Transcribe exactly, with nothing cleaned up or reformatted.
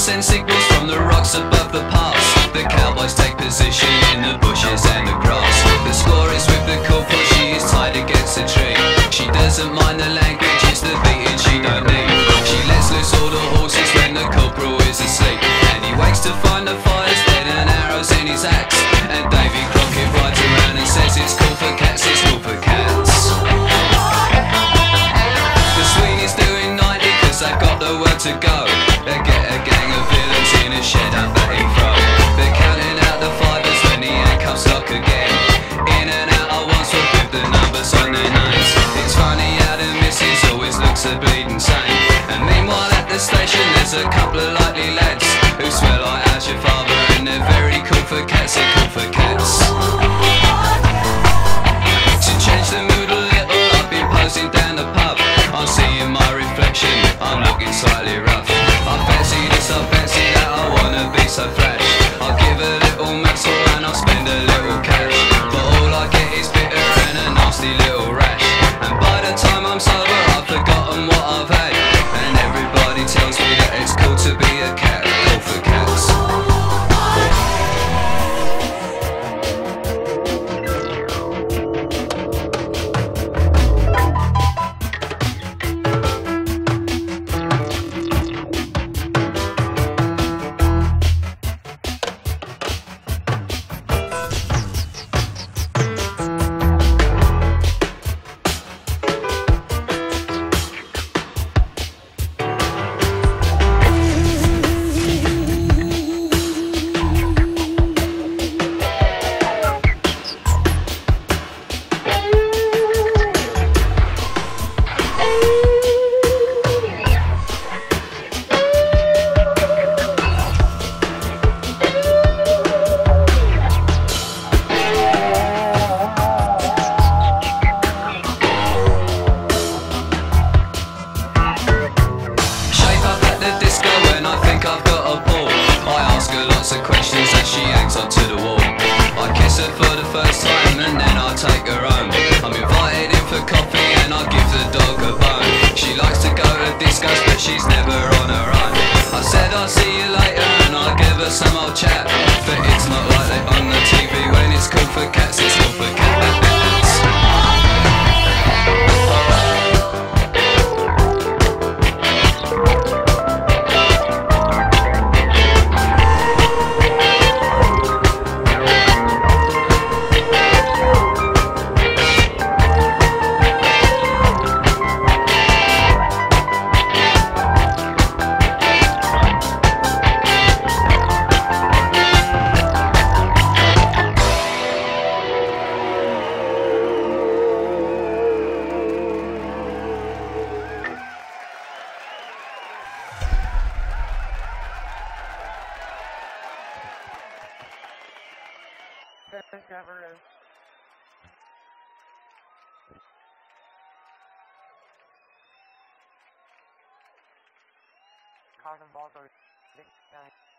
send signals from the rocks above the pass. The cowboys take position in the bushes and the grass. The score is with the corporal, she is tied against a tree. She doesn't mind the language, it's the beating she don't need. She lets loose all the horses when the corporal is asleep, and he wakes to find the fire's dead and arrows in his axe. And Davy Crockett rides around and says it's cool for cats, it's cool for cats. The Sweeney's doing ninety cause they've got the word to go. They get a gang of villains in a shed up at Heathrow. They're counting out the fivers when the handcuffs lock again. In and out at once with the numbers on their names. It's funny how the missus always looks a bleeding sane. And meanwhile at the station there's a couple of likely lads who swear like how's your father, and they're very cool for cats, they're cool for cats. To change the mood a little, I've been posing down the pub. I'm seeing my reflection, I'm looking slightly rough. I fancy this, I fancy that, I wanna be so flash. I'll give a little muscle and I'll spend a little cash, but all I get is bitter and a nasty little rash. And by the time I'm sober I've forgotten what I've had, and everybody tells me that it's cool to be a cat, cool for cats. Some old chat, but it's not like they on the T V. When it's cool for cats, it's cool for cats. Cotton balls are